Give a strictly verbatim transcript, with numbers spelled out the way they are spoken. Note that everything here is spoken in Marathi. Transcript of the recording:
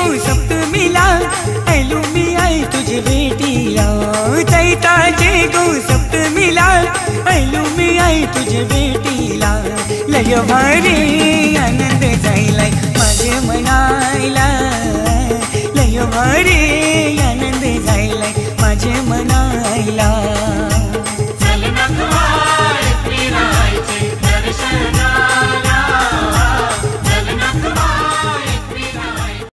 सप्तमीला ऐलू मी आई तुझे भेटीला। चैताचे गो सप्तमीला ऐलू मी आई तुझे भेटीला। लय भारी